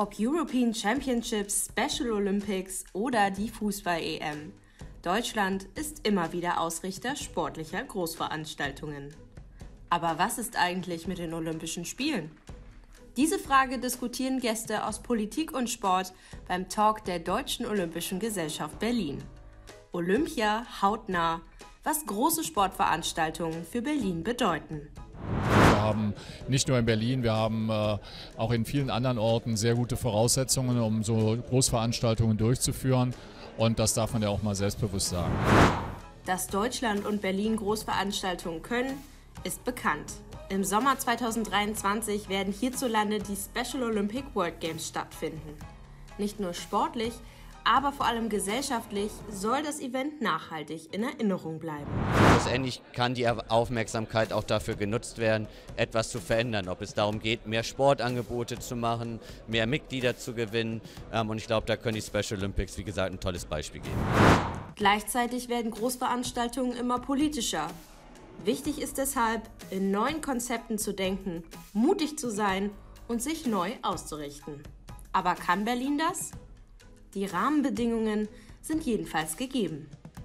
Ob European Championships, Special Olympics oder die Fußball-EM. Deutschland ist immer wieder Ausrichter sportlicher Großveranstaltungen. Aber was ist eigentlich mit den Olympischen Spielen? Diese Frage diskutieren Gäste aus Politik und Sport beim Talk der Deutschen Olympischen Gesellschaft Berlin. Olympia hautnah, was große Sportveranstaltungen für Berlin bedeuten. Wir haben nicht nur in Berlin, wir haben auch in vielen anderen Orten sehr gute Voraussetzungen, um so Großveranstaltungen durchzuführen. Und das darf man ja auch mal selbstbewusst sagen. Dass Deutschland und Berlin Großveranstaltungen können, ist bekannt. Im Sommer 2023 werden hierzulande die Special Olympic World Games stattfinden. Nicht nur sportlich, aber vor allem gesellschaftlich soll das Event nachhaltig in Erinnerung bleiben. Letztendlich kann die Aufmerksamkeit auch dafür genutzt werden, etwas zu verändern. Ob es darum geht, mehr Sportangebote zu machen, mehr Mitglieder zu gewinnen. Und ich glaube, da können die Special Olympics, wie gesagt, ein tolles Beispiel geben. Gleichzeitig werden Großveranstaltungen immer politischer. Wichtig ist deshalb, in neuen Konzepten zu denken, mutig zu sein und sich neu auszurichten. Aber kann Berlin das? Die Rahmenbedingungen sind jedenfalls gegeben.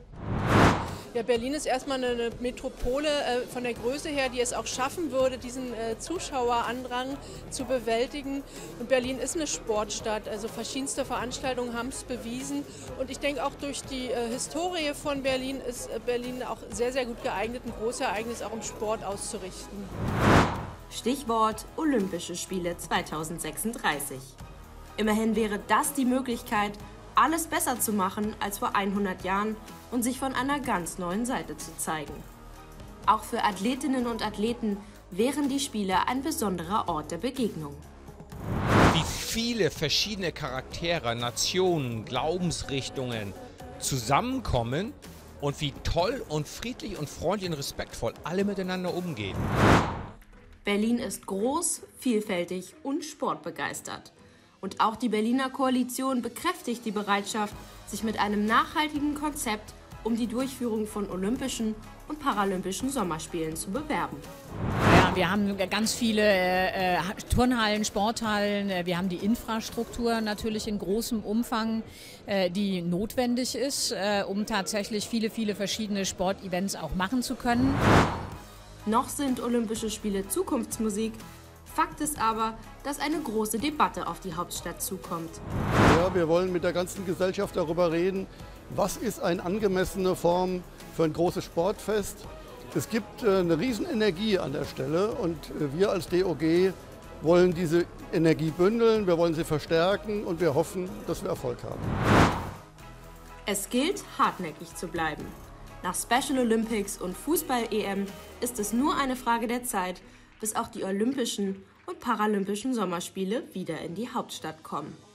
Ja, Berlin ist erstmal eine Metropole von der Größe her, die es auch schaffen würde, diesen Zuschauerandrang zu bewältigen. Und Berlin ist eine Sportstadt, also verschiedenste Veranstaltungen haben es bewiesen. Und ich denke auch durch die Historie von Berlin ist Berlin auch sehr, sehr gut geeignet, ein Großereignis auch im Sport auszurichten. Stichwort Olympische Spiele 2036. Immerhin wäre das die Möglichkeit, alles besser zu machen als vor 100 Jahren und sich von einer ganz neuen Seite zu zeigen. Auch für Athletinnen und Athleten wären die Spiele ein besonderer Ort der Begegnung. Wie viele verschiedene Charaktere, Nationen, Glaubensrichtungen zusammenkommen und wie toll und friedlich und freundlich und respektvoll alle miteinander umgehen. Berlin ist groß, vielfältig und sportbegeistert. Und auch die Berliner Koalition bekräftigt die Bereitschaft, sich mit einem nachhaltigen Konzept um die Durchführung von Olympischen und Paralympischen Sommerspielen zu bewerben. Ja, wir haben ganz viele Turnhallen, Sporthallen, wir haben die Infrastruktur natürlich in großem Umfang, die notwendig ist, um tatsächlich viele verschiedene Sportevents auch machen zu können. Noch sind Olympische Spiele Zukunftsmusik. Fakt ist aber, dass eine große Debatte auf die Hauptstadt zukommt. Ja, wir wollen mit der ganzen Gesellschaft darüber reden, was ist eine angemessene Form für ein großes Sportfest. Es gibt eine Riesenenergie an der Stelle und wir als DOG wollen diese Energie bündeln, wir wollen sie verstärken und wir hoffen, dass wir Erfolg haben. Es gilt, hartnäckig zu bleiben. Nach Special Olympics und Fußball-EM ist es nur eine Frage der Zeit, bis auch die Olympischen und Paralympischen Sommerspiele wieder in die Hauptstadt kommen.